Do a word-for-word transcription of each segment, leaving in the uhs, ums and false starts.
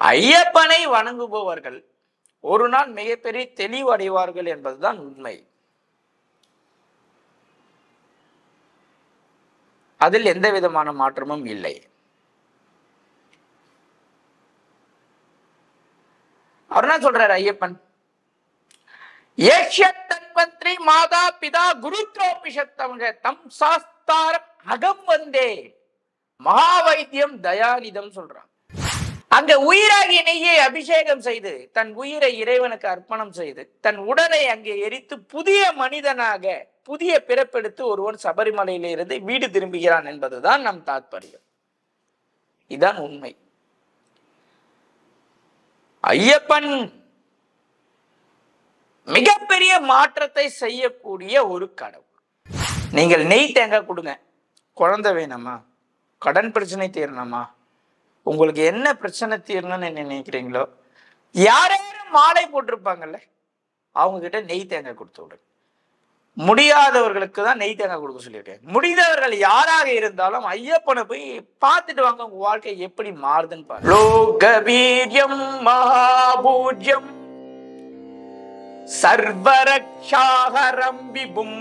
ஐயப்பனை வணங்குபவர்கள் ஒரு நாள் மிகப்பெரிய தெளிவு அடைவார்கள் என்பதுதான் உண்மை. அதில் எந்த விதமான மாற்றமும் இல்லை. அவர் என்ன சொல்றாரு ஐயப்பன்? ஏஷ்யத்தன்வந்திரி மாதா பிதா குருத்ரோபிஷத்தவங்க தம் சாஸ்தாரம் அகம் வந்தே மகாவைத்தியம் தயாநிதம் சொல்றான். அங்க உயிராகிய நெய்யை அபிஷேகம் செய்து தன் உயிரை இறைவனுக்கு அர்ப்பணம் செய்து தன் உடலை அங்கே எரித்து புதிய மனிதனாக புதிய பிறப்பெடுத்து ஒருவன் சபரிமலையில இருந்து வீடு திரும்புகிறான் என்பதுதான் நம் தாத்பரியம். இதுதான் உண்மை. ஐயப்பன் மிகப்பெரிய மாற்றத்தை செய்யக்கூடிய ஒரு கடவுள். நீங்கள் நெய் தேங்காய் கொடுங்க, குழந்தை வேணுமா, கடன் பிரச்சனை தீரணுமா, உங்களுக்கு என்ன பிரச்சனை தீரணும்னு நினைக்கிறீங்களோ, யாரும் மாலை போட்டிருப்பாங்கல்ல அவங்க கிட்ட நெய் தேங்காய் கொடுத்து விடுங்க. முடியாதவர்களுக்கு தான் நெய் தேங்காய் கொடுக்க சொல்லியிருக்கேன். முடிந்தவர்கள் யாராக இருந்தாலும் ஐயப்பனை போய் பார்த்துட்டு வாங்க, உங்க வாழ்க்கை எப்படி மாறுதுன்னு பாருங்க. லோகவீர்யம் மகாபூஜ்யம் சர்வரக்ஷாஹரம் விபும்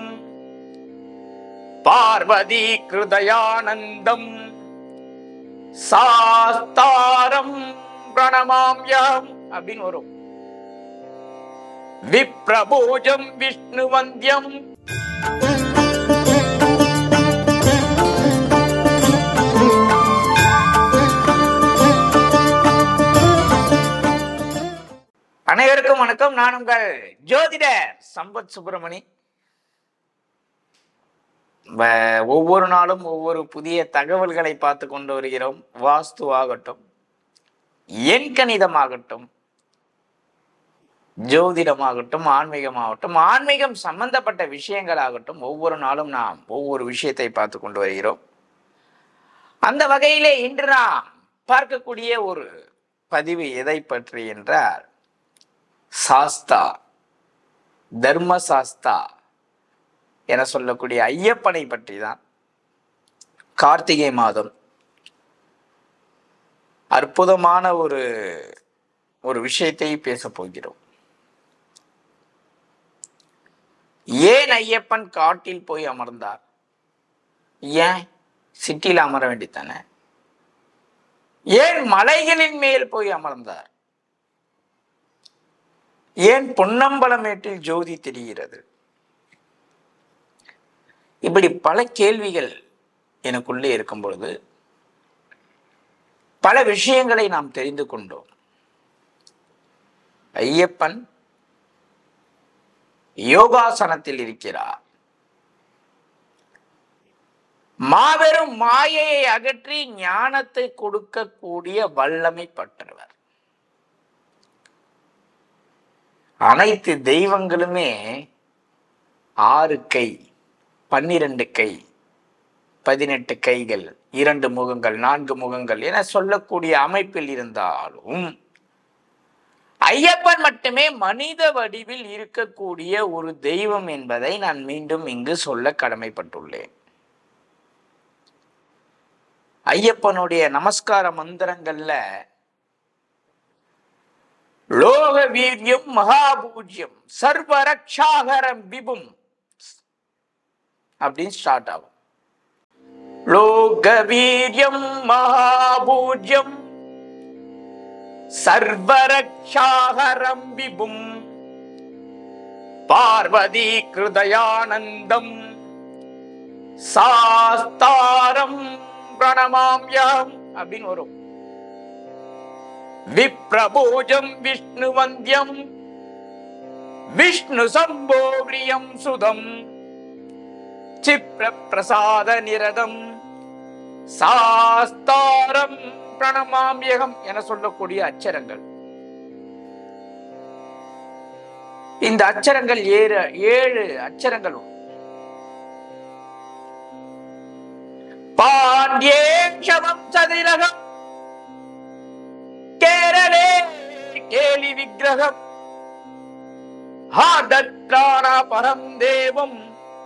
பார்வதி கிருதயானந்தம் சாஸ்தாரம் பிரணமாம்யம் அப்படின்னு வரும். விப்ரபூஜம் விஷ்ணு வந்தியம் அனைவருக்கும் வணக்கம். நான் உங்கள் ஜோதிடர் சம்பத் சுப்பிரமணி. ஒவ்வொரு நாளும் ஒவ்வொரு புதிய தகவல்களை பார்த்து கொண்டு வருகிறோம். வாஸ்து ஆகட்டும், எண் கணிதமாகட்டும், ஜோதிடமாகட்டும், ஆன்மீகமாகட்டும், ஆன்மீகம் சம்பந்தப்பட்ட விஷயங்களாகட்டும், ஒவ்வொரு நாளும் நாம் ஒவ்வொரு விஷயத்தை பார்த்து கொண்டு வருகிறோம். அந்த வகையிலே இன்று நாம் பார்க்கக்கூடிய ஒரு பதிவு எதை பற்றி என்றால், சாஸ்தா, தர்ம சாஸ்தா என சொல்லக்கூடிய ஐயப்பனை பற்றி தான். கார்த்திகை மாதம் அற்புதமான ஒரு ஒரு விஷயத்தை பேச போகிறோம். ஏன் ஐயப்பன் காட்டில் போய் அமர்ந்தார்? ஏன் சிட்டியில் அமர வேண்டித்தானே? ஏன் மலைகளின் மேல் போய் அமர்ந்தார்? ஏன் பொன்னம்பலமேட்டில் ஜோதி தெரிகிறது? இப்படி பல கேள்விகள் எனக்குள்ளே இருக்கும் பொழுது பல விஷயங்களை நாம் தெரிந்து கொண்டோம். ஐயப்பன் யோகாசனத்தில் இருக்கிறார். மாபெரும் மாயையை அகற்றி ஞானத்தை கொடுக்கக்கூடிய வல்லமை பெற்றவர். அனைத்து தெய்வங்களுமே ஆறு கை, பன்னிரண்டு கை, பதினெட்டு கைகள், இரண்டு முகங்கள், நான்கு முகங்கள் என சொல்லக்கூடிய அமைப்பில் இருந்தாலும் ஐயப்பன் மட்டுமே மனித வடிவில் இருக்கக்கூடிய ஒரு தெய்வம் என்பதை நான் மீண்டும் இங்கு சொல்ல கடமைப்பட்டுள்ளேன். ஐயப்பனுடைய நமஸ்கார மந்திரங்கள்ல லோக வீரியம் மகாபூஜ்யம் சர்வரக்ஷாகரம் விபும் அப்படின்னு ஸ்டார்ட் ஆகும். லோக வீரியம் மகாபூஜ்யம் சர்வரக்ஷாகரம் விபும் பார்வதி கிருதயானந்தம் சாஸ்தாரம் பிரணமாம்யம் அப்படின்னு வரும். விப்ரபூஜம் விஷ்ணு வந்தியம் விஷ்ணு சம்போக்ரியம் சுதம் சிப்ர பிரசாத நிரதம் சாஸ்தாரம் பிரணமாம்யகம் என சொல்லக்கூடிய அச்சரங்கள். இந்த அச்சரங்கள் ஏழு ஏழு அச்சரங்கள். பாண்டியேஷவம் சதிரகம் கேரளே கேலி விக்கிரகம் ஹாதத்ராண பரம் தேவம்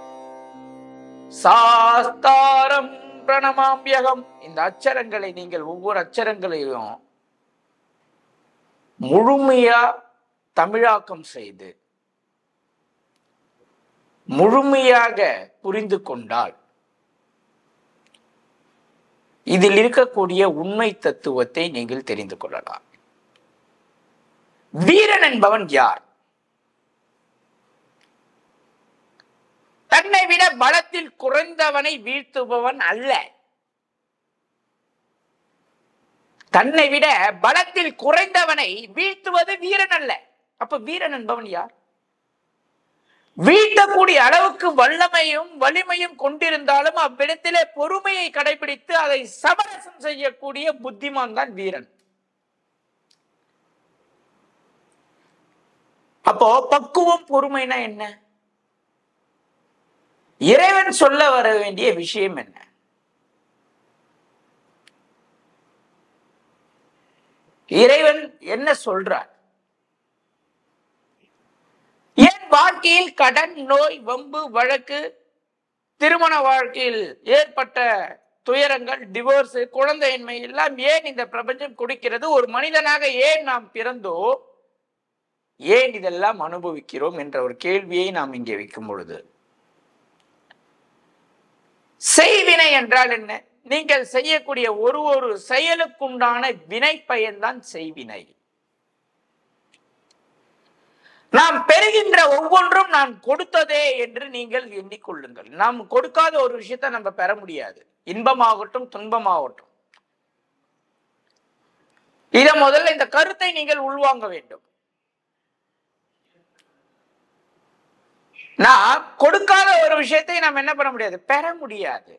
சாஸ்தாரம் பிரணமாம்யகம். இந்த அச்சரங்களை நீங்கள் ஒவ்வொரு அச்சரங்களையும் முழுமையா தமிழாக்கம் செய்து முழுமையாக புரிந்து கொண்டால் இதில் இருக்கக்கூடிய உண்மை தத்துவத்தை நீங்கள் தெரிந்து கொள்ளலாம். வீரன் என்பவன் யார்? தன்னை விட பலத்தில் குறைந்தவனை வீழ்த்துபவன் அல்ல. தன்னை விட பலத்தில் குறைந்தவனை வீழ்த்துவது வீரன் அல்ல. அப்ப வீரன் என்பவன் யார்? வீழ்த்தக்கூடிய அளவுக்கு வல்லமையும் வலிமையும் கொண்டிருந்தாலும் அவ்விடத்திலே பொறுமையை கடைபிடித்து அதை சமரசம் செய்யக்கூடிய புத்திமான் தான் வீரன். அப்போ பக்குவம் பொறுமைனா என்ன? இறைவன் சொல்ல வர வேண்டிய விஷயம் என்ன? இறைவன் என்ன சொல்றார்? என் வாழ்க்கையில் கடன், நோய், வம்பு, வழக்கு, திருமண வாழ்க்கையில் ஏற்பட்ட துயரங்கள், டிவோர்ஸ், குழந்தையின்மை எல்லாம் ஏன் இந்த பிரபஞ்சம் கொடுக்கிறது? ஒரு மனிதனாக ஏன் நாம் பிறந்தோ, ஏன் இதெல்லாம் அனுபவிக்கிறோம் என்ற ஒரு கேள்வியை நாம் இங்கே வைக்கும் பொழுது, செய்வினை என்றால் என்ன? நீங்கள் செய்யக்கூடிய ஒரு ஒரு செயலுக்குண்டான வினை பயன்தான் செய்வினை. நாம் பெறுகின்ற ஒவ்வொன்றும் நான் கொடுத்ததே என்று நீங்கள் எண்ணிக்கொள்ளுங்கள். நாம் கொடுக்காத ஒரு விஷயத்தை நம்ம பெற முடியாது. இன்பமாகட்டும் துன்பமாகட்டும். இத முதல்ல இந்த கருத்தை நீங்கள் உள்வாங்க வேண்டும். நான் கொடுக்காத ஒரு விஷயத்தை நாம் என்ன பண்ண முடியாது? பெற முடியாது.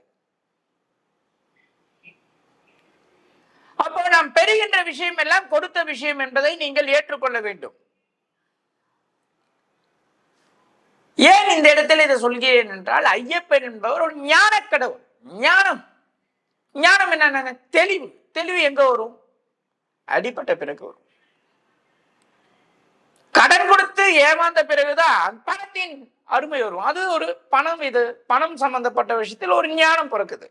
அப்போ நாம் பெறுகின்ற விஷயம் எல்லாம் கொடுத்த விஷயம் என்பதை நீங்கள் ஏற்றுக்கொள்ள வேண்டும். ஏன் இந்த இடத்துல இதை சொல்கிறேன் என்றால், ஐயப்பன் என்பவர் ஒரு ஞான கடவுள். ஞானம் ஞானம் என்ன? தெளிவு. தெளிவு எங்க வரும்? அடிப்பட்ட பிறகு வரும். கடன் கொடுத்து ஏமாந்த பிறகுதான் பணத்தின் அருமை வரும். அது ஒரு பணம், இது பணம் சம்பந்தப்பட்ட விஷயத்தில் ஒரு ஞானம் பிறக்குது.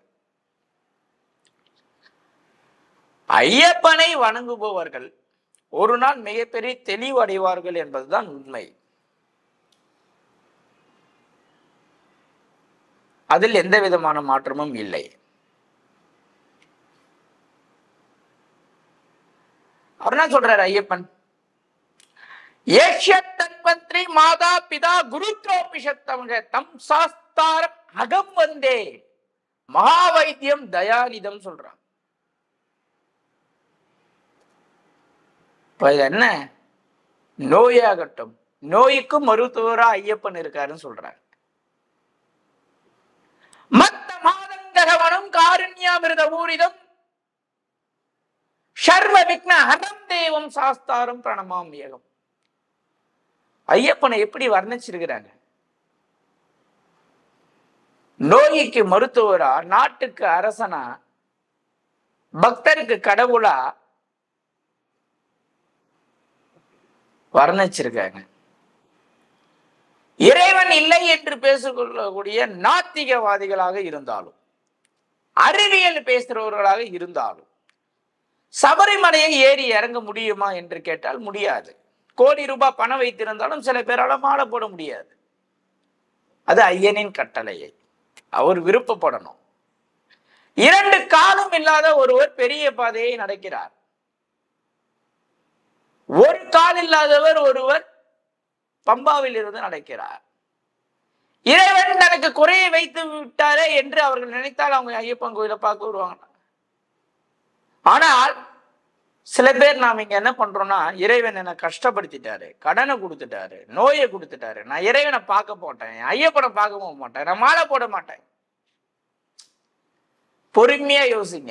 ஐயப்பனை வணங்குபவர்கள் ஒரு நாள் மிகப்பெரிய தெளிவு அடைவார்கள் என்பதுதான் உண்மை. அதில் எந்த விதமான மாற்றமும் இல்லை. அவர் என்ன சொல்றாரு ஐயப்பன்? ஏஷத்தன்வந்திரி மாதா பிதா குருத்ரோபிஷத்தவங்க தம் சாஸ்தாரம் அகம் வந்தே மகாவைத்தியம் தயாநிதம் சொல்றான். என்ன நோயாகட்டும், நோய்க்கும் மருத்துவரா ஐயப்பன் இருக்காருன்னு சொல்றாங்க. மத்த மாதங்கவனம் காருண்யாமிருத ஊரிதம் சர்வ விக்ன ஹரம் தேவம் சாஸ்தாரம் பிரணமாம் ஏகம். ஐயப்பனை எப்படி வர்ணிச்சிருக்கிறாங்க? நோய்க்கு மருத்துவரா, நாட்டுக்கு அரசனா, பக்தருக்கு கடவுளா வர்ணிச்சிருக்காங்க. இறைவன் இல்லை என்று பேசிக்கொள்ளக்கூடிய நாத்திகவாதிகளாக இருந்தாலும், அறிவியல் பேசுறவர்களாக இருந்தாலும், சபரிமலையை ஏறி இறங்க முடியுமா என்று கேட்டால் முடியாது. கோடி ரூபாய் பணம் வைத்திருந்தாலும் சில பேரால மாலை போட முடியாது. அது ஐயனின் கட்டளையை, அவர் விருப்பப்படணும். இரண்டு காலும் இல்லாத ஒருவர் பெரிய பாதையை நடக்கிறார். ஒரு கால் இல்லாதவர் ஒருவர் பம்பாவில் இருந்து நடக்கிறார். இறைவன் தனக்கு குறையை வைத்து விட்டாரே என்று அவர்கள் நினைத்தால் அவங்க ஐயப்பன் கோயிலை பார்க்க வருவாங்க. ஆனால் சில பேர் நாம் இங்க என்ன பண்றோம்னா, இறைவன் என்னை கஷ்டப்படுத்திட்டாரு, கடனை கொடுத்துட்டாரு, நோயை கொடுத்துட்டாரு, நான் இறைவனை பார்க்க போட்டேன், ஐயப்பனை பார்க்க போக மாட்டேன், நான் மாலை போட மாட்டேன். பொறுமையா யோசிங்க.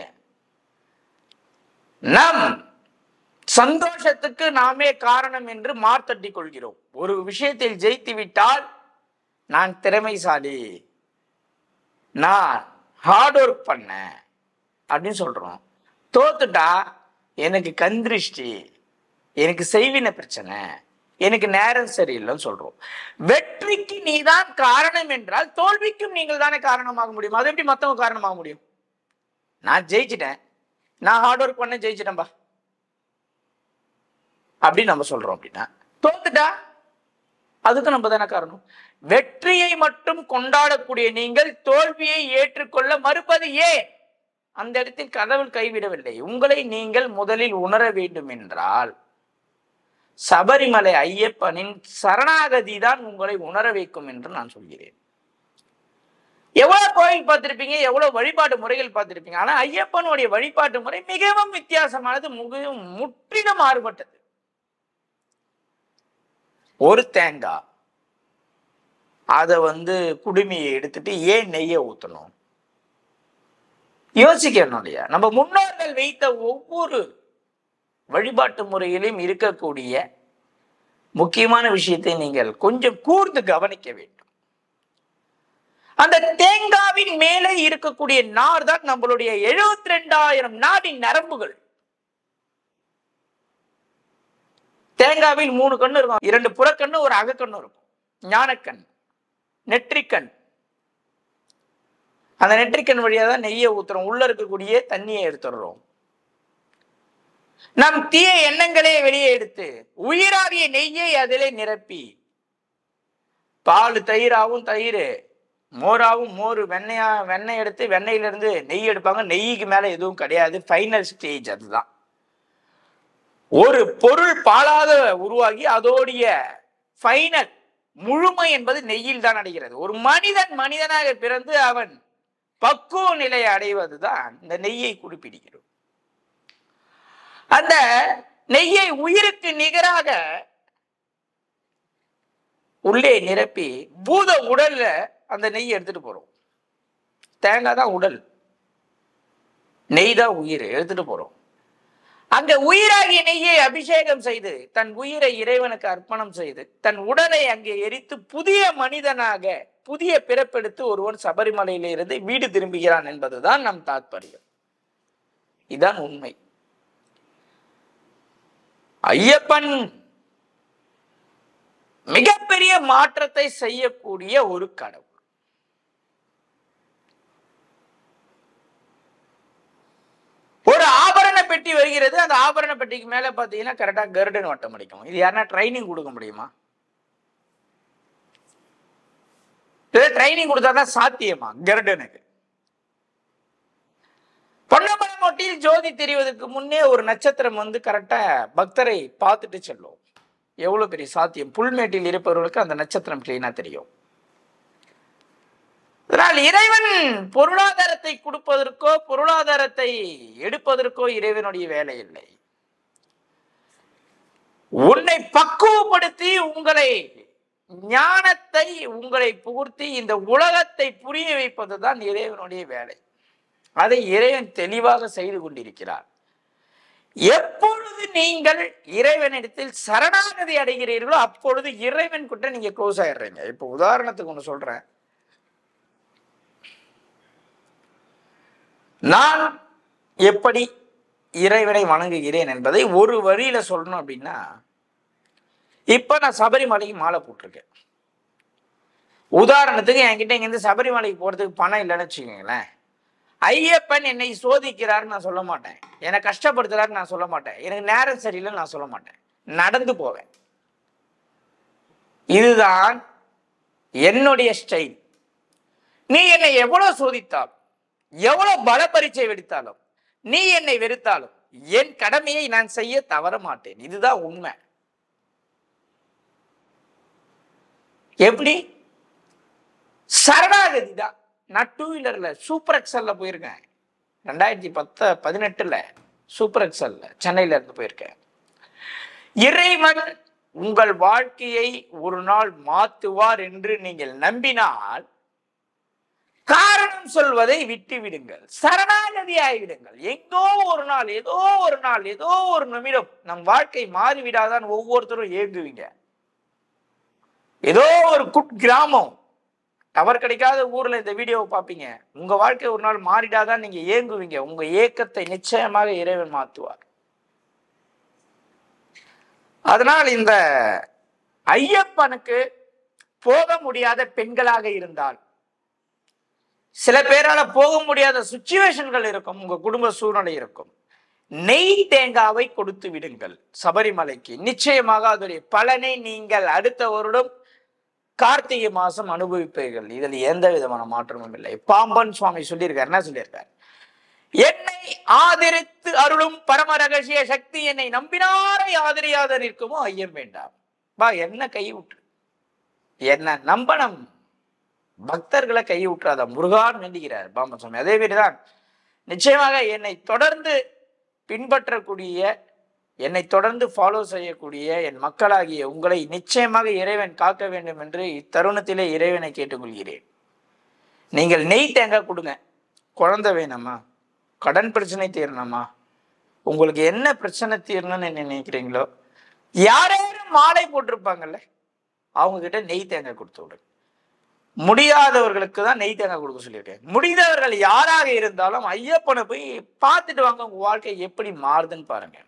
நம் சந்தோஷத்துக்கு நாமே காரணம் என்று மார்த்தட்டி கொள்கிறோம். ஒரு விஷயத்தில் ஜெயித்து விட்டால் நான் திறமைசாலி, நான் ஹார்ட் ஒர்க் பண்ண அப்படின்னு சொல்றோம். தோத்துட்டா எனக்கு கந்திருஷ்டி, எனக்கு செய்வின பிரச்சனை, எனக்கு நேரம் சரியில்லைன்னு சொல்றோம். வெற்றிக்கு நீதான் காரணம் என்றால் தோல்விக்கும் நீங்கள் தானே காரணமாக முடியும். அது எப்படி மற்றவங்க காரணமாக முடியும்? நான் ஜெயிச்சிட்டேன், நான் ஹார்ட் ஒர்க் பண்ண ஜெயிச்சிட்டேன்பா, அப்படின்னு நம்ம சொல்றோம். அப்படின்னா தோத்துட்டா அதுக்கு நம்ம தானே காரணம். வெற்றியை மட்டும் கொண்டாடக்கூடிய நீங்கள் தோல்வியை ஏற்றுக்கொள்ள மறுப்பது ஏன்? அந்த இடத்தில் கடவுள் கைவிடவில்லை. உங்களை நீங்கள் முதலில் உணர வேண்டும் என்றால் சபரிமலை ஐயப்பனின் சரணாகதி தான் உங்களை உணர வைக்கும் என்று நான் சொல்கிறேன். எவ்வளவு கோயில் பார்த்திருப்பீங்க, எவ்வளவு வழிபாட்டு முறைகள் பார்த்திருப்பீங்க. ஆனா ஐயப்பனுடைய வழிபாட்டு முறை மிகவும் வித்தியாசமானது, மிகவும் முற்றிலும் மாறுபட்டது. ஒரு தேங்காய் அதை வந்து குடுமையை எடுத்துட்டு ஏன் நெய்யை ஊத்தணும்? யோசிக்கணும் இல்லையா? நம்ம முன்னோர்கள் வைத்த ஒவ்வொரு வழிபாட்டு முறையிலும் இருக்கக்கூடிய முக்கியமான விஷயத்தை நீங்கள் கொஞ்சம் கூர்ந்து கவனிக்க வேண்டும். அந்த தேங்காவின் மேலே இருக்கக்கூடிய நார் தான் நம்மளுடைய எழுபத்தி ரெண்டாயிரம் நாடின் நரம்புகள். தேங்காவில் மூணு கண்ணு இருக்கும். இரண்டு புறக்கண்ணு, ஒரு அகக்கண்ணு இருக்கும். ஞானக்கண், நெற்றிக்கண். அந்த நெற்றிக்கண் வழியா தான் நெய்யை ஊத்துறோம். உள்ள இருக்கக்கூடிய தண்ணியை எடுத்துடுறோம். நம் தீய எண்ணங்களே வெளியே எடுத்து உயிராகிய நெய்யை அதிலே நிரப்பி, பால் தயிராவும் தயிர், மோராவும் மோர், வெண்ணையா வெண்ணெய் எடுத்து வெண்ணெயிலிருந்து நெய் எடுப்பாங்க. நெய்க்கு மேல எதுவும் கிடையாது. ஃபைனல் ஸ்டேஜ் அதுதான். ஒரு பொருள் பாலாக உருவாகி அதோடைய ஃபைனல் முழுமை என்பது நெய்யில் தான் அடைகிறது. ஒரு மனிதன் மனிதனாக பிறந்து அவன் பக்குவ நிலையை அடைவதுதான் இந்த நெய்யை குறிப்பிடுகிறோம். அந்த நெய்யை உயிருக்கு நிகராக உள்ளே நிரப்பி பூத உடல்ல அந்த நெய்யை எடுத்துட்டு போறோம். தேங்காய் தான் உடல், நெய் தான் உயிர். எடுத்துட்டு போறோம். அங்க உயிராகிய நெய்யை அபிஷேகம் செய்து தன் உயிரை இறைவனுக்கு அர்ப்பணம் செய்து தன் உடலை அங்கே எரித்து புதிய மனிதனாக புதிய பிறப்பெடுத்து ஒருவன் சபரிமலையில இருந்து வீடு திரும்புகிறான் என்பதுதான் நம் தாத்பரியம். இதுதான் உண்மை. ஐயப்பன் மிகப்பெரிய மாற்றத்தை செய்யக்கூடிய ஒரு கடவுள். ஒரு ஆபரண பெட்டி வருகிறது. அந்த ஆபரண பெட்டிக்கு மேல பாத்தீங்கன்னா கரெக்டா கருடன் வட்டம் அடிக்கும். இது யாருன்னா ட்ரைனிங் கொடுக்க முடியுமா? ட்ரைனிங் கொடுத்தாதான் சாத்தியமா கருடனுக்கு? பொன்னம்பலம் மொட்டியில் ஜோதி தெரிவதற்கு முன்னே ஒரு நட்சத்திரம் வந்து கரெக்டா பக்தரை பார்த்துட்டு செல்லும். எவ்வளவு பெரிய சாத்தியம்! புல்மேட்டில் இருப்பவர்களுக்கு அந்த நட்சத்திரம் கிளீனா தெரியும். அதனால் இறைவன் பொருளாதாரத்தை கொடுப்பதற்கோ பொருளாதாரத்தை எடுப்பதற்கோ இறைவனுடைய வேலை இல்லை. உன்னை பக்குவப்படுத்தி உங்களை ஞானத்தை உங்களை புகுத்தி இந்த உலகத்தை புரிய வைப்பதுதான் இறைவனுடைய வேலை. அதை இறைவன் தெளிவாக செய்து கொண்டிருக்கிறார். எப்பொழுது நீங்கள் இறைவனிடத்தில் சரணாகதி அடைகிறீர்களோ அப்பொழுது இறைவன் கிட்ட நீங்க க்ளோஸ் ஆயிடுறீங்க. இப்ப உதாரணத்துக்கு ஒண்ணு சொல்றேன். நான் எப்படி இறைவனை வணங்குகிறேன் என்பதை ஒரு வரியில சொல்லணும் அப்படின்னா, இப்ப நான் சபரிமலைக்கு மாலை போட்டிருக்கேன். உதாரணத்துக்கு என்கிட்ட இங்கிருந்து சபரிமலைக்கு போறதுக்கு பணம் இல்லைன்னு வச்சுக்கோங்களேன். ஐயப்பன் என்னை சோதிக்கிறாருன்னு நான் சொல்ல மாட்டேன். என்னை கஷ்டப்படுத்துறாருன்னு நான் சொல்ல மாட்டேன். எனக்கு நேரம் சரியில்லைன்னு நான் சொல்ல மாட்டேன். நடந்து போவேன். இதுதான் என்னுடைய ஸ்டைல். நீ என்னை எவ்வளவு சோதித்தாலும், எவ்வளவு பல பரீட்சை வெடித்தாலும், நீ என்னை வெறுத்தாலும் என் கடமையை நான் செய்ய தவற மாட்டேன். இதுதான் உண்மை. எப்படி? சரணாகதி தான். நான் டூ வீலர்ல சூப்பர் எக்ஸல்ல போயிருக்கேன். ரெண்டாயிரத்தி பத்து பதினெட்டுல சூப்பர் எக்ஸல்ல சென்னையில இருந்து போயிருக்கேன். இறைவன் உங்கள் வாழ்க்கையை ஒரு நாள் மாற்றுவார் என்று நீங்கள் நம்பினால் காரணம் சொல்வதை விட்டு விடுங்கள். சரணாகதி ஆகிவிடுங்கள். எங்கோ ஒரு நாள், ஏதோ ஒரு நாள், ஏதோ ஒரு நிமிடம் நம் வாழ்க்கை மாறிவிடாதான் ஒவ்வொருத்தரும் ஏங்குவீங்க. ஏதோ ஒரு குட் கிராமம், டவர் கிடைக்காத ஊர்ல இந்த வீடியோவை பார்ப்பீங்க. உங்க வாழ்க்கை ஒரு நாள் மாறிடாதான் நீங்க ஏங்குவீங்க. உங்க ஏக்கத்தை நிச்சயமாக இறைவன் மாற்றுவார். அதனால் இந்த ஐயப்பனுக்கு போக முடியாத பெண்களாக இருந்தால், சில பேரால போக முடியாத சுச்சுவேஷன்கள் இருக்கும், உங்க குடும்ப சூழ்நிலை இருக்கும், நெய் தேங்காவை கொடுத்து விடுங்கள் சபரிமலைக்கு. நிச்சயமாக அதோடைய பலனை நீங்கள் அடுத்த வருடம் கார்த்திகை மாசம் அனுபவிப்பீர்கள். இதில் எந்த விதமான மாற்றமும் இல்லை. பாம்பன் சுவாமி சொல்லியிருக்காரு, என்ன சொல்லியிருக்காரு? என்னை ஆதரித்து அருளும் பரம ரகசிய சக்தி என்னை நம்பினாரை ஆதரியாத நிற்குமோ ஐயம் வேண்டாம். பா என்ன கை விட்டு என்ன நம்பனம், பக்தர்களை கை விட்டுறாத முருகான் வேண்டுகிறார் பாம்பன் சுவாமி. அதே மாதிரிதான் நிச்சயமாக என்னை தொடர்ந்து பின்பற்றக்கூடிய, என்னை தொடர்ந்து ஃபாலோ செய்யக்கூடிய என் மக்களாகிய உங்களை நிச்சயமாக இறைவன் காக்க வேண்டும் என்று இத்தருணத்திலே இறைவனை கேட்டுக்கொள்கிறேன். நீங்கள் நெய் தேங்காய் கொடுங்க. குழந்தை வேணுமா, கடன் பிரச்சனை தீரணுமா, உங்களுக்கு என்ன பிரச்சனை தீரணும்னு நினைக்கிறீங்களோ, யாரையும் மாலை போட்டிருப்பாங்கல்ல அவங்க கிட்ட நெய் தேங்காய் கொடுத்து விடுங்க. முடியாதவர்களுக்கு தான் நெய் தேங்காய் கொடுக்க சொல்லியிருக்கேன். முடிந்தவர்கள் யாராக இருந்தாலும் ஐயப்பனை போய் பார்த்துட்டு வாங்க, உங்க வாழ்க்கை எப்படி மாறுதுன்னு பாருங்க.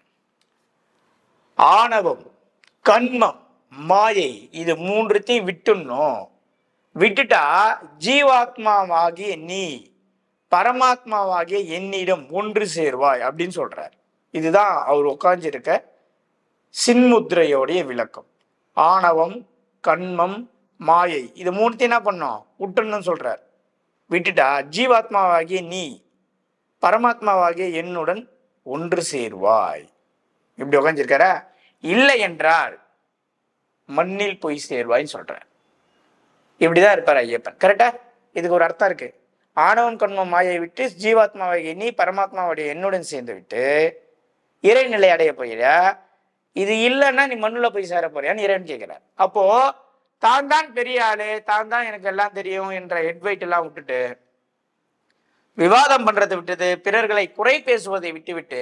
ஆணவம், கண்மம், மாயை இது மூன்றுத்தையும் விட்டுணும். விட்டுட்டா ஜீவாத்மாவாகிய நீ பரமாத்மாவாகிய என்னிடம் ஒன்று சேர்வாய் அப்படின்னு சொல்றார். இதுதான் அவர் உட்கார்ந்திருக்க சின்முத்திரையோடைய விளக்கம். ஆணவம், கண்மம், மாயை இது மூணுத்தையும் என்ன பண்ணோம் விட்டுன்னு சொல்றார். விட்டுட்டா ஜீவாத்மாவாகிய நீ பரமாத்மாவாகிய என்னுடன் ஒன்று சேர்வாய் இப்படி உட்காந்துருக்கார. இல்லை என்றால் மண்ணில் போய் சேர்வாய்ன்னு சொல்றார். இப்படிதான் இருப்பார் ஐயப்பன். கரெக்டா? இதுக்கு ஒரு அர்த்தம் இருக்கு. ஆணவம், கண்மம், மாயை விட்டு ஜீவாத்மாவாகிய நீ பரமாத்மாவுடைய என்னுடன் சேர்ந்து விட்டு இறைநிலை அடைய போயிடா. இது இல்லைன்னா நீ மண்ணுல போய் சேர போறியான்னு இறைவன் கேட்கிறார். அப்போ தான் தான் பெரிய ஆளு, தான் தான் எனக்கு எல்லாம் தெரியும் என்ற ஹெட்வைட் எல்லாம் விட்டுட்டு, விவாதம் பண்றதை விட்டது, பிறர்களை குறை பேசுவதை விட்டுவிட்டு,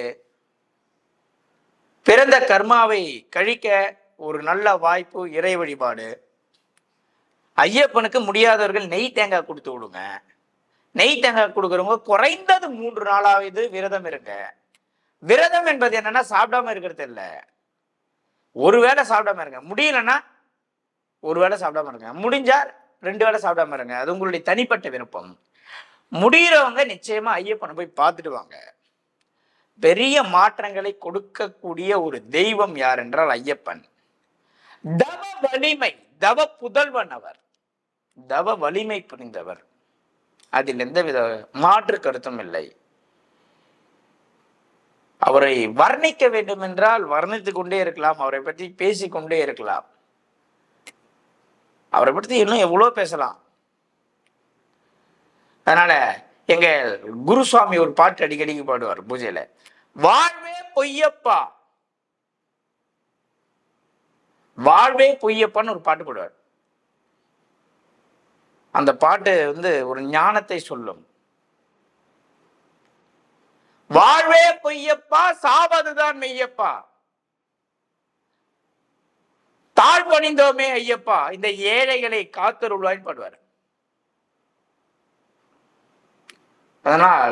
பிறந்த கர்மாவை கழிக்க ஒரு நல்ல வாய்ப்பு இறை வழிபாடு. ஐயப்பனுக்கு முடியாதவர்கள் நெய் தேங்காய் கொடுத்து விடுங்க. நெய் தேங்காய் கொடுக்குறவங்க குறைந்தது மூன்று நாளாவது விரதம் இருங்க. விரதம் என்பது என்னன்னா சாப்பிடாம இருக்கிறது இல்லை. ஒருவேளை சாப்பிடாம இருங்க, முடியலன்னா ஒரு வேளை சாப்பிடாம இருங்க, முடிஞ்சா ரெண்டு வேளை சாப்பிடாம இருங்க. அது உங்களுடைய தனிப்பட்ட விருப்பம். முடிகிறவங்க நிச்சயமா ஐயப்பனை போய் பார்த்துட்டு வாங்க. பெரிய மாற்றங்களை கொடுக்கக்கூடிய ஒரு தெய்வம் யார் என்றால் ஐயப்பன். தவ வலிமை, தவ புதல்வன் அவர், தவ வலிமை புரிந்தவர். அதில் எந்தவித மாற்று கருத்தும் இல்லை. அவரை வர்ணிக்க வேண்டும் என்றால் வர்ணித்து கொண்டே இருக்கலாம், அவரை பற்றி பேசிக்கொண்டே இருக்கலாம், அவரை பற்றி இன்னும் எவ்வளோ பேசலாம். அதனால எங்க குருசுவாமி ஒரு பாட்டு அடிக்கடிக்கு பாடுவார் பூஜையில, வாழ்வே பொய்யப்பா, வாழ்வே பொய்யப்பான்னு ஒரு பாட்டு பாடுவார். அந்த பாட்டு வந்து ஒரு ஞானத்தை சொல்லும். வாழ்வே பொய்யப்பா, சாவதுதான் மெய்யப்பா, தாழ்பணிந்தோமே ஐயப்பா, இந்த ஏழைகளை காத்தருள்வாய்ன்னு பாடுவார். அதனால்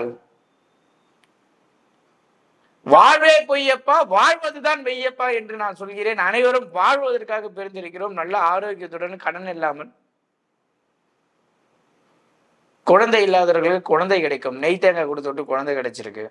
வாழ்வே பொய்யப்பா, வாழ்வதுதான் மெய்யப்பா என்று நான் சொல்கிறேன். அனைவரும் வாழ்வதற்காக பிறந்திருக்கிறோம். நல்ல ஆரோக்கியத்துடன், கடன் இல்லாமல், குழந்தை இல்லாதவர்களுக்கு குழந்தை கிடைக்கும். நெய் தேங்காய் கொடுத்துட்டு குழந்தை கிடைச்சிருக்கு.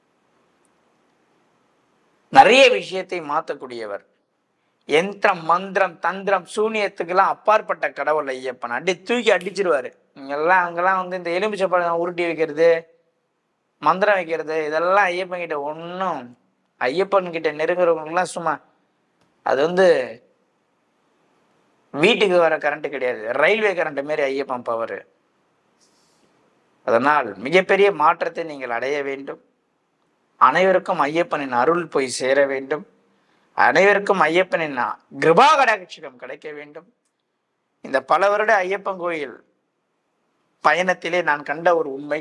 நிறைய விஷயத்தை மாற்றக்கூடியவர். யந்திரம், மந்திரம், தந்திரம், சூனியத்துக்கெல்லாம் அப்பாற்பட்ட கடவுள் ஐயப்பன். அடி தூக்கி அடிச்சிருவாரு. இங்கெல்லாம் அங்கெல்லாம் வந்து இந்த எலுமிச்சப்பழம் உருட்டி வைக்கிறது, மந்திரம் வைக்கிறது, இதெல்லாம் ஐயப்பன் கிட்ட ஒன்றும். ஐயப்பன் கிட்ட நெருங்குறவங்களுக்குலாம் சும்மா அது வந்து வீட்டுக்கு வர கரண்ட் கிடையாது, ரயில்வே கரண்ட் மாரி ஐயப்பன் பவர். அதனால் மிகப்பெரிய மாற்றத்தை நீங்கள் அடைய வேண்டும். அனைவருக்கும் ஐயப்பனின் அருள் போய் சேர வேண்டும். அனைவருக்கும் ஐயப்பனின் கிருபா கடாட்சகம் கிடைக்க வேண்டும். இந்த பல வருட ஐயப்பன் கோயில் பயணத்திலே நான் கண்ட ஒரு உண்மை,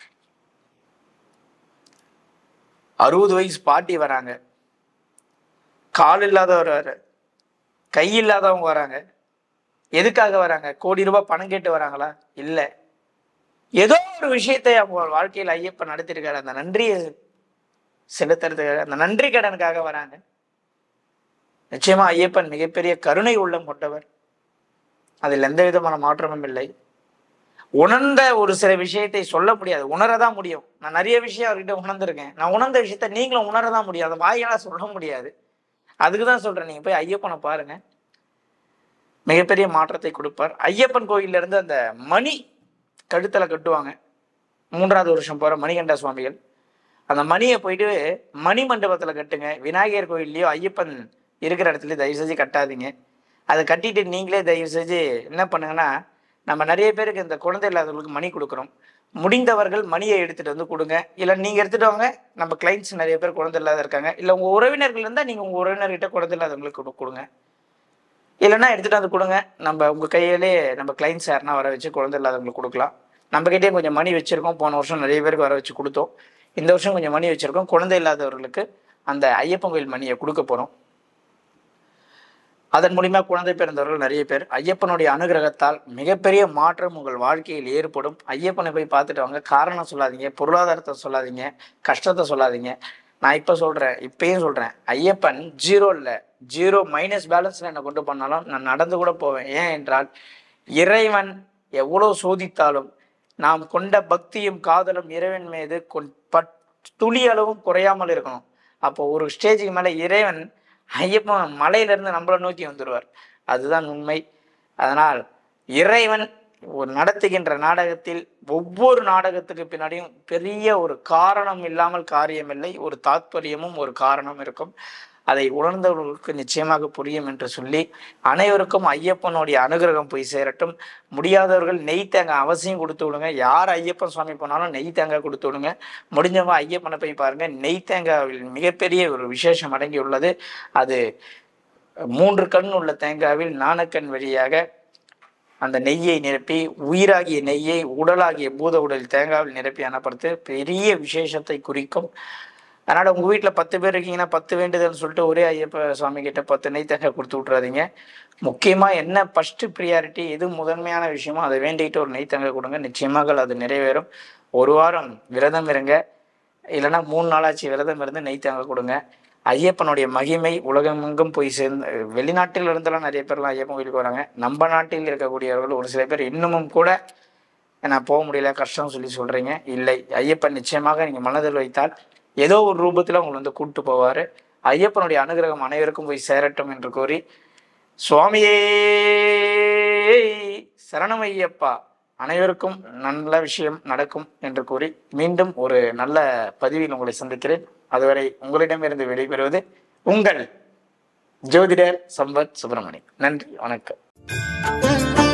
அறுபது வயசு பாட்டி வராங்க, கால் இல்லாதவர் வர, கை இல்லாதவங்க வராங்க. எதுக்காக வராங்க? கோடி ரூபாய் பணம் கேட்டு வராங்களா? இல்லை, ஏதோ ஒரு விஷயத்தை அவங்க வாழ்க்கையில் ஐயப்பன் நடத்திருக்காரு. அந்த நன்றியை செலுத்துறதுக்காக, அந்த நன்றி கடனுக்காக வராங்க. நிச்சயமா ஐயப்பன் மிகப்பெரிய கருணை உள்ளம் கொண்டவர். அதில் எந்த விதமான மாற்றமும் இல்லை. உணர்ந்த ஒரு சில விஷயத்தை சொல்ல முடியாது, உணரதான் முடியும். நான் நிறைய விஷயம் அவர்கிட்ட உணர்ந்திருக்கேன். நான் உணர்ந்த விஷயத்த நீங்களும் உணரதான் முடியும், அதை வாயால சொல்ல முடியாது. அதுக்குதான் சொல்றேன், நீங்க போய் ஐயப்பனை பாருங்க, மிகப்பெரிய மாற்றத்தை கொடுப்பார். ஐயப்பன் கோயில்ல இருந்து அந்த மணி கழுத்துல கட்டுவாங்க, மூன்றாவது வருஷம் போற மணிகண்ட சுவாமிகள். அந்த மணியை போயிட்டு மணி மண்டபத்துல கட்டுங்க. விநாயகர் கோயில்லையோ ஐயப்பன் இருக்கிற இடத்துல தயவு செஞ்சு கட்டாதீங்க. அதை கட்டிட்டு நீங்களே தயவு செஞ்சு என்ன பண்ணுங்கன்னா, நம்ம நிறைய பேருக்கு இந்த குழந்தை இல்லாதவங்களுக்கு மணி கொடுக்குறோம். முடிந்தவர்கள் மணியை எடுத்துட்டு வந்து கொடுங்க. இல்லை நீங்க எடுத்துட்டு வாங்க, நம்ம கிளைண்ட்ஸ் நிறைய பேர் குழந்தை இல்லாத இருக்காங்க. இல்லை உங்க உறவினர்கள் இருந்தால் நீங்க உங்க உறவினர்கிட்ட குழந்தை இல்லாதவங்களுக்கு கொடுங்க. இல்லைன்னா எடுத்துட்டு வந்து கொடுங்க. நம்ம உங்க கையிலே நம்ம கிளைண்ட்ஸ் யாருன்னா வர வச்சு குழந்தை இல்லாதவங்களுக்கு கொடுக்கலாம். நம்ம கிட்டே கொஞ்சம் மணி வச்சிருக்கோம். போன வருஷம் நிறைய பேருக்கு வர வச்சு கொடுத்தோம். இந்த வருஷம் கொஞ்சம் மணி வச்சிருக்கோம். குழந்தை இல்லாதவர்களுக்கு அந்த ஐயப்பன் கோயில் மணியை கொடுக்க போறோம். அதன் மூலிமா குழந்தை பிறந்தவர்கள் நிறைய பேர். ஐயப்பனுடைய அனுகிரகத்தால் மிகப்பெரிய மாற்றம் உங்கள் வாழ்க்கையில் ஏற்படும். ஐயப்பனை போய் பார்த்துட்டு வாங்க. காரணம் சொல்லாதீங்க, பொருளாதாரத்தை சொல்லாதீங்க, கஷ்டத்தை சொல்லாதீங்க. நான் இப்போ சொல்கிறேன், இப்பயும் சொல்கிறேன், ஐயப்பன் ஜீரோ இல்லை, ஜீரோ மைனஸ் பேலன்ஸில் என்னை கொண்டு பண்ணாலும் நான் நடந்து கூட போவேன். ஏன் என்றால் இறைவன் எவ்வளோ சோதித்தாலும் நாம் கொண்ட பக்தியும் காதலும் இறைவன் மீது கொ பட் துளி அளவும் குறையாமல் இருக்கணும். அப்போ ஒரு ஸ்டேஜுக்கு மேலே இறைவன் ஐயப்பன் மலையிலிருந்து நம்மளை நோக்கி வந்துடுவார். அதுதான் உண்மை. அதனால் இறைவன் ஒரு நடத்துகின்ற நாடகத்தில் ஒவ்வொரு நாடகத்துக்கு பின்னாடியும் பெரிய ஒரு காரணம் இல்லாமல் காரியம் இல்லை, ஒரு தாத்பரியமும் ஒரு காரணம் இருக்கும். அதை உணர்ந்தவர்களுக்கு நிச்சயமாக புரியும் என்று சொல்லி அனைவருக்கும் ஐயப்பனுடைய அனுகிரகம் போய் சேரட்டும். முடியாதவர்கள் நெய் தேங்காய் அவசியம் கொடுத்து விடுங்க. யார் ஐயப்பன் சுவாமி போனாலும் நெய் தேங்காய் கொடுத்து விடுங்க. முடிஞ்சவங்க ஐயப்பனை போய் பாருங்க. நெய் தேங்காயில் மிகப்பெரிய ஒரு விசேஷம் அடங்கி உள்ளது. அது மூன்று கண் உள்ள தேங்காவில் நாணக்கண் வழியாக அந்த நெய்யை நிரப்பி, உயிராகிய நெய்யை உடலாகிய பூத உடல் தேங்காவில் நிரப்பி அனுப்புறது பெரிய விசேஷத்தை குறிக்கும். அதனால் உங்கள் வீட்டில் பத்து பேர் இருக்கீங்கன்னா பத்து வேண்டுதல்னு சொல்லிட்டு ஒரே ஐயப்ப சுவாமி கிட்ட பத்து நெய் தேங்காய் கொடுத்து விட்றாதீங்க. முக்கியமாக என்ன ஃபஸ்ட்டு ப்ரியாரிட்டி, எது முதன்மையான விஷயமோ அதை வேண்டிகிட்டு ஒரு நெய் தேங்காய் கொடுங்க. நிச்சயமாக அது நிறைவேறும். ஒரு வாரம் விரதம் இருங்க, இல்லைன்னா மூணு நாளாச்சு விரதம் இருந்து நெய் தேங்காய் கொடுங்க. ஐயப்பனுடைய மகிமை உலகமெங்கும் போய் சேர்ந்து, வெளிநாட்டில் இருந்தெல்லாம் நிறைய பேர்லாம் ஐயப்பன் கோயிலுக்கு வராங்க. நம்ம நாட்டில் இருக்கக்கூடியவர்கள் ஒரு சில பேர் இன்னமும் கூட நான் போக முடியல கஷ்டம் சொல்லி சொல்கிறீங்க. இல்லை, ஐயப்பன் நிச்சயமாக நீங்கள் மனதில் வைத்தால் ஏதோ ஒரு ரூபத்தில் உங்களை வந்து கூப்பிட்டு போவார். ஐயப்பனுடைய அனுகிரகம் அனைவருக்கும் போய் சேரட்டும் என்று கூறி, சுவாமியே சரணம் ஐயப்பா, அனைவருக்கும் நல்ல விஷயம் நடக்கும் என்று கூறி மீண்டும் ஒரு நல்ல பதிவில் உங்களை சந்திக்கிறேன். அதுவரை உங்களிடமிருந்து விடைபெறுவது உங்கள் ஜோதிடர் சம்பத் சுப்பிரமணியன். நன்றி, வணக்கம்.